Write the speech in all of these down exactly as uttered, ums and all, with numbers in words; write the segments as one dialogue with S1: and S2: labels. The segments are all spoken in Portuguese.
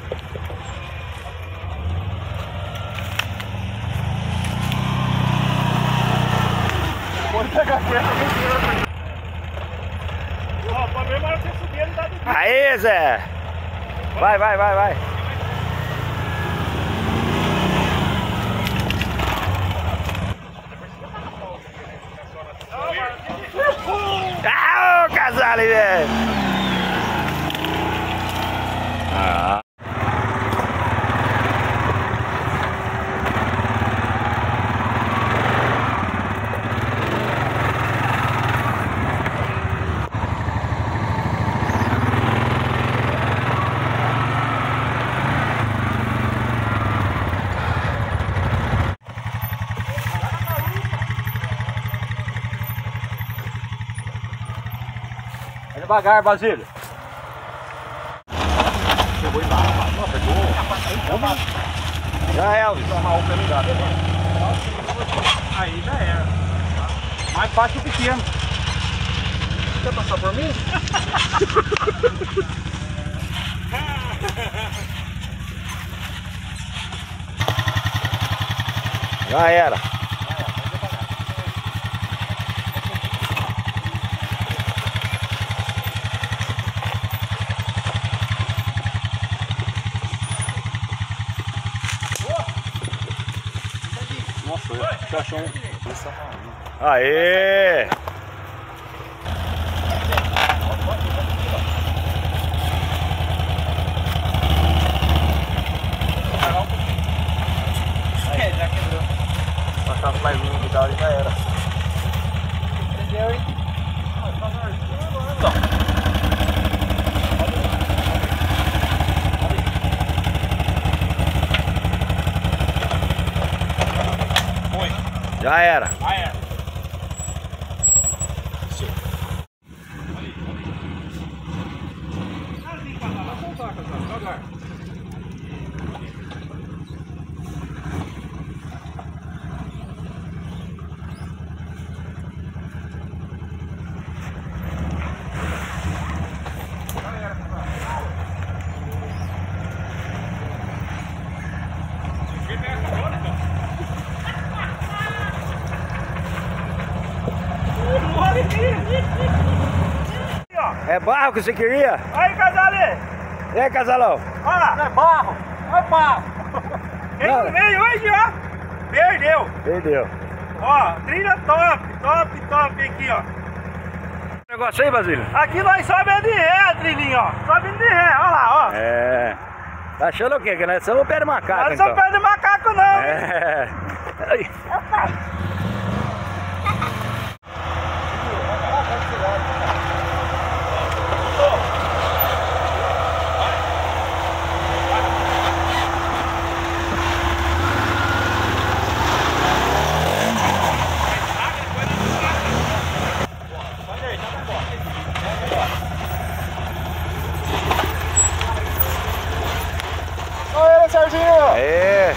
S1: Pode pegar a frente, ó, pra ver, mas você subir, ele dá de...
S2: Aí, Zé! Vai, vai, vai, vai! Ah, ô Casale, velho! Ah.
S1: Vai devagar, Basílio. Pegou embaixo, não, pegou.
S2: Já é, Elvis.
S1: Aí já era. Mais fácil que pequeno. Quer passar por mim?
S2: Já era.
S1: Nossa, você achou um...
S2: Aê!
S1: É, já quebrou. Passava mais um que tal e já era. Entendeu, hein?
S2: Já era.
S1: Já era.
S2: É barro que você queria?
S1: Aí, Casale!
S2: E aí, Casalão?
S1: Olha lá! Não é barro! Não é barro! Quem
S2: Não.
S1: não veio hoje, ó, perdeu!
S2: Perdeu.
S1: Ó, trilha top, top, top aqui, ó.
S2: Negócio aí, Basílio?
S1: Aqui nós sobe de ré, trilhinho, ó. Sobe de ré, olha lá, ó.
S2: É. Tá achando o quê? Que nós somos o pé de macaco,
S1: Nós não
S2: então.
S1: somos pé de macaco, não.
S2: É. Ai.
S1: Olha, Serginho.
S2: Aê.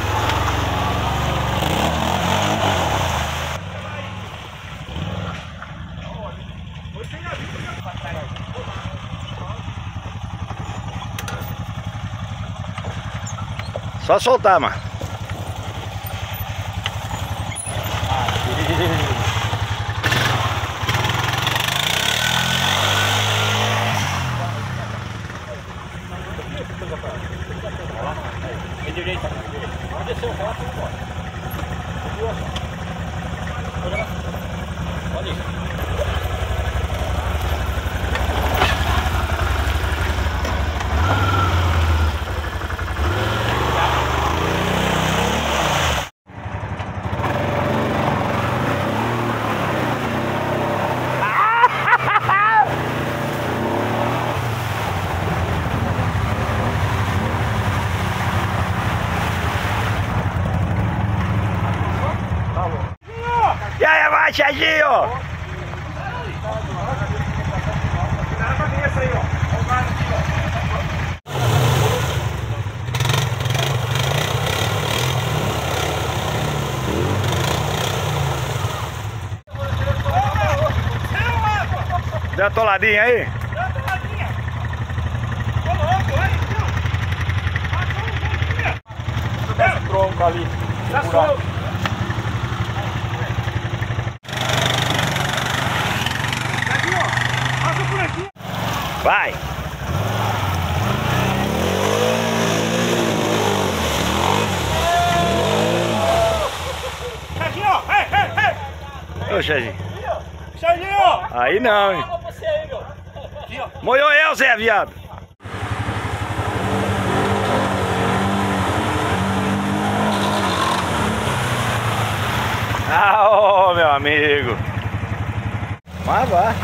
S2: Só soltar, mano.
S1: Vem direita, pode descer o carro, vamos embora. Pode ir.
S2: E aí, vai, Serginho! Deu uma toladinha aí?
S1: Deu uma toladinha. Ô, louco, olha, Pra ali. Já sou. Aqui, ó. Passa por aqui.
S2: Vai!
S1: Serginho, ei, ei, ei!
S2: Ô, Serginho.
S1: Serginho!
S2: Aí não, hein?
S1: Aqui, ó.
S2: Moiou eu, Zé, viado! Ah, ô, meu amigo! Vai, vai!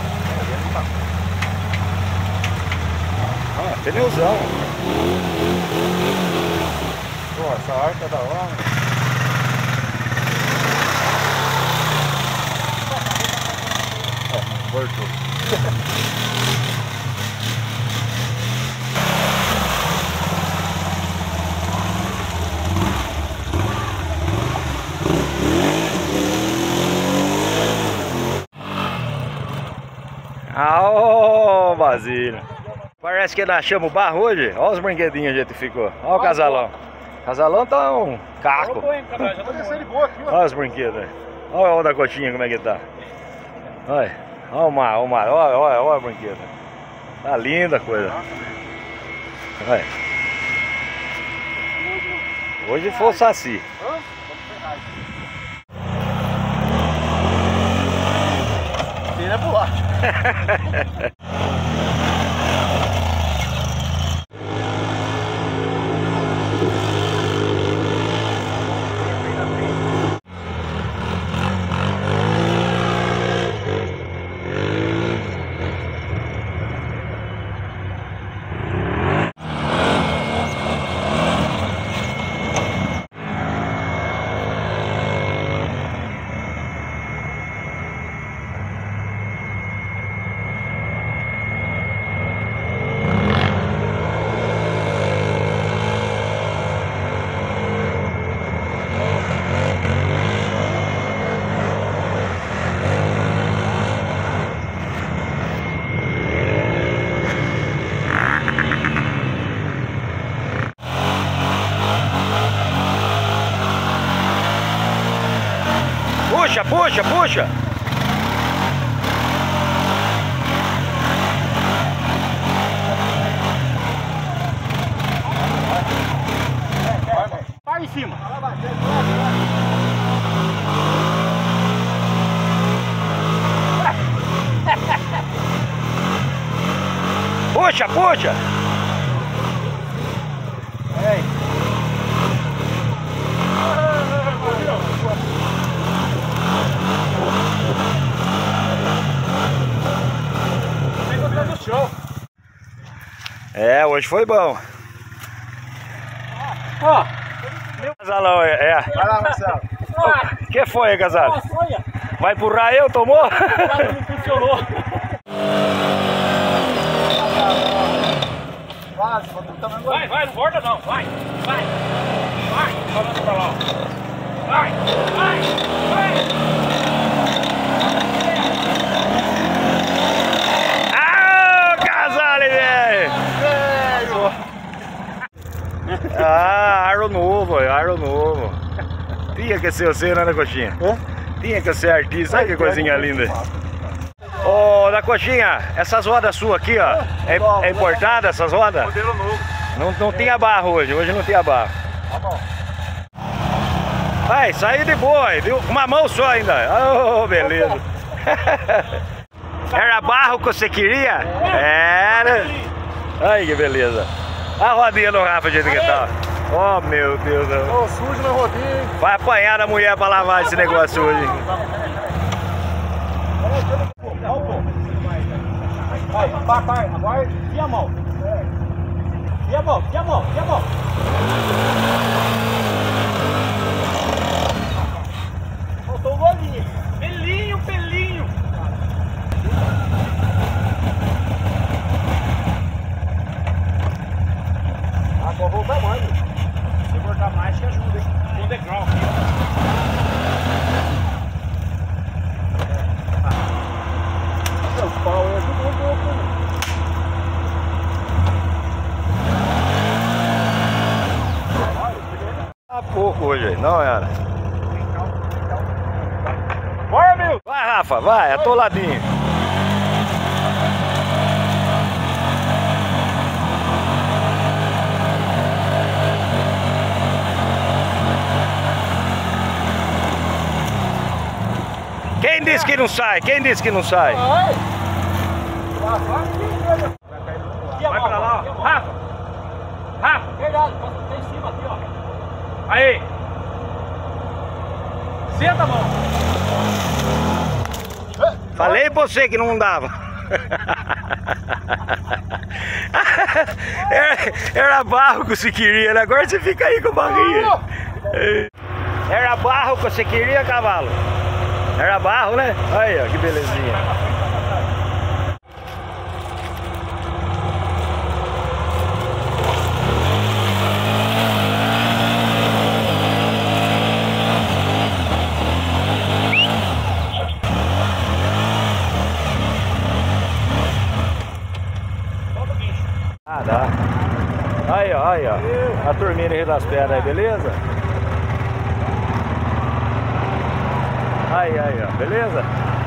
S2: Ah, pneuzão!
S1: Pô, essa arca é da hora. Voltou.
S2: Ah, ô, Basílio! Parece que nós achamos o barro hoje. Olha os brinquedinhos que a gente ficou. Olha o casalão. O casalão tá um caco. Olha os brinquedos aí. Olha o da coxinha como é que tá. Olha, olha o mar, olha o mar. Olha, olha, olha o brinquedo. Tá linda a coisa. Olha. Hoje foi o saci.
S1: Ele é bolacha.
S2: Puxa, puxa, puxa!
S1: Vai em cima.
S2: Puxa, puxa!
S1: Ei.
S2: É, hoje foi bom.
S1: Ó.
S2: Casalão, é. é.
S1: Vai lá, Marcelo.
S2: O que foi, casal? Vai empurrar eu, tomou?
S1: Não funcionou. Vai, vai, não borda não. Vai, vai. Vai, falando pra lá. Vai, vai, vai.
S2: Ah, casal, velho! Ah, aro novo, aro novo. Tinha que ser você, né, da coxinha?
S1: Hã?
S2: Tinha que ser artista, olha que coisinha linda. Ô, da coxinha, essas rodas suas aqui, ó, é, é importada essas rodas?
S1: Modelo novo.
S2: Não, não tinha barro hoje, hoje não tinha barro.
S1: Tá bom.
S2: Vai, saiu de boa, viu? Uma mão só ainda. Oh, beleza. Era barro que você queria? Era. Ai, que beleza. A rodinha do Rafa, jeito que tá. Oh, meu Deus.
S1: Tô sujo na rodinha.
S2: Vai apanhar a mulher pra lavar esse negócio hoje.
S1: Vai, vai, vai. Agora, e a mão? E a mão? E a mão? E a mão? Faltou um olhinho. Pelinho, pelinho. Ah, pode voltar mais. Se voltar mais, que ajuda, hein? Tem um degrau aqui. O pau é tudo um pouco.
S2: pouco hoje, não era?
S1: Bora, meu!
S2: Vai, Rafa, vai, atoladinho. Quem disse que não sai? Quem disse que não sai?
S1: Vai pra lá, ó. Rafa! Rafa!
S3: Verdade, tem em cima aqui, ó.
S1: Aí! Senta a mão!
S2: Falei pra você que não dava. Era, era barro que você queria, né? Agora você fica aí com a barriga. Era barro que você queria, cavalo? Era barro, né? Aí, ó, que belezinha. Ah, dá. Aí, ó, aí, ó. A turminha Rio das Pedras aí, beleza? Aí, aí, ó, beleza?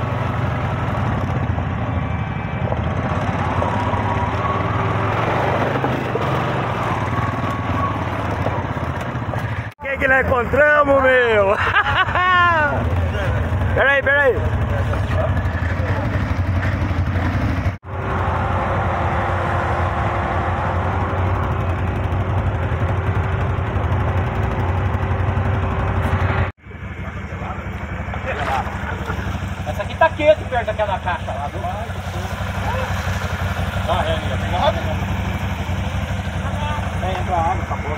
S2: Quem que nós encontramos, meu? Peraí, peraí.
S3: Essa aqui tá quente perto daquela caixa lá, viu?
S1: Tá, é, amiga, pega água.
S3: Vem, entra água, acabou.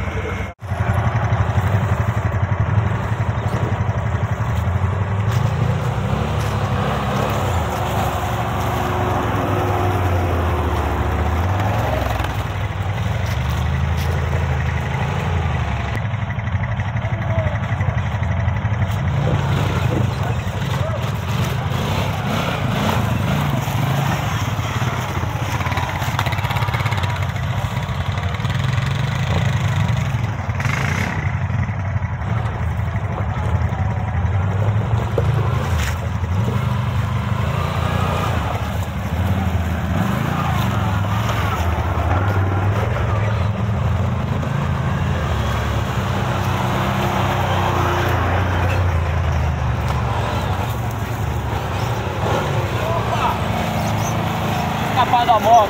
S3: Capaz da moto.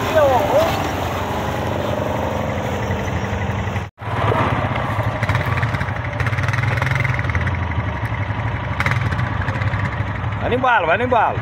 S2: Vai no embalo, vai no embalo.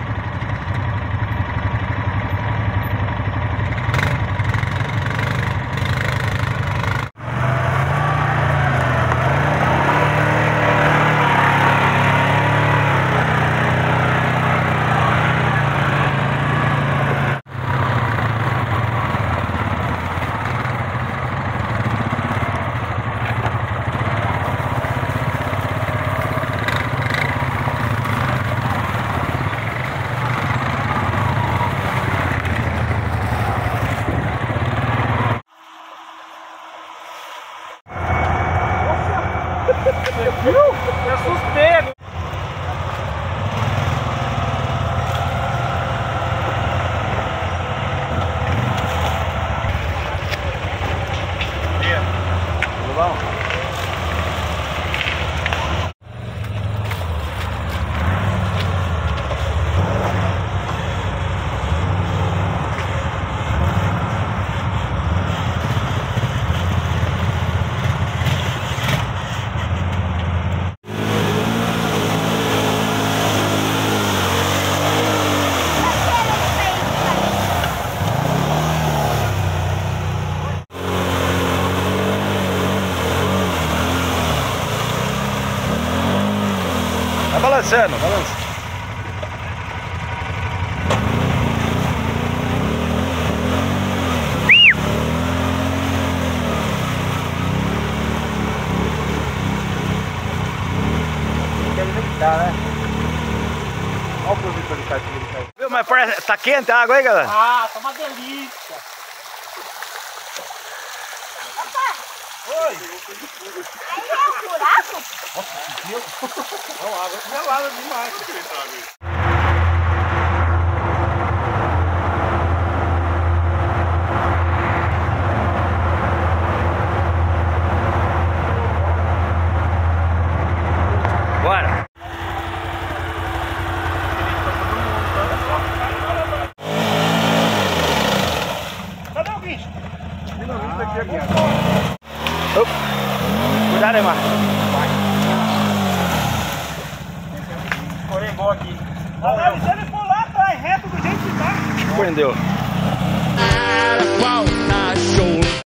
S1: Viu? Eu assustei.
S2: Tudo bom? Vai balançando, balança.
S3: Tá, né? Olha o produtor de catinho.
S2: Viu, mas parece, tá quente a água aí, galera?
S3: Ah, tá uma delícia.
S1: Oi!
S4: Aí é um buraco?
S1: Nossa, meu Deus! Não, água gelada demais.
S2: Bora!
S1: Cadê o bicho? Tem o bicho aqui agora.
S2: Opa. Cuidado aí, Marcos.
S1: Escorregou aqui. Agora, se ele for lá atrás, reto do jeito que tá.
S2: Prendeu.
S5: Falta show.